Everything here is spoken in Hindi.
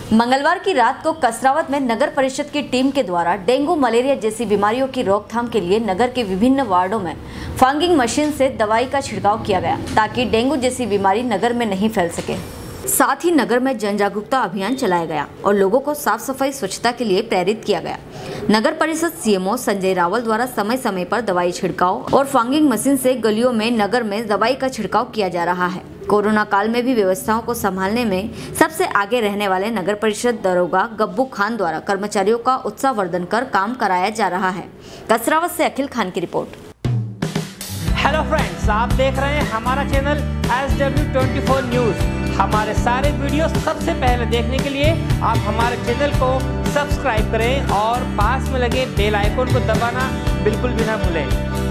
मंगलवार की रात को कसरावत में नगर परिषद की टीम के द्वारा डेंगू मलेरिया जैसी बीमारियों की रोकथाम के लिए नगर के विभिन्न वार्डों में फॉगिंग मशीन से दवाई का छिड़काव किया गया ताकि डेंगू जैसी बीमारी नगर में नहीं फैल सके। साथ ही नगर में जन जागरूकता अभियान चलाया गया और लोगों को साफ सफाई स्वच्छता के लिए प्रेरित किया गया। नगर परिषद सीएमओ संजय रावल द्वारा समय समय पर दवाई छिड़काव और फॉगिंग मशीन से गलियों में नगर में दवाई का छिड़काव किया जा रहा है। कोरोना काल में भी व्यवस्थाओं को संभालने में सबसे आगे रहने वाले नगर परिषद दरोगा गब्बू खान द्वारा कर्मचारियों का उत्साहवर्धन कर काम कराया जा रहा है। कसरावत से अखिल खान की रिपोर्ट। हेलो फ्रेंड्स, आप देख रहे हैं हमारा चैनल SW24 न्यूज। हमारे सारे वीडियो सबसे पहले देखने के लिए आप हमारे चैनल को सब्सक्राइब करें और पास में लगे बेल आइकन को दबाना बिल्कुल भी ना भूलें।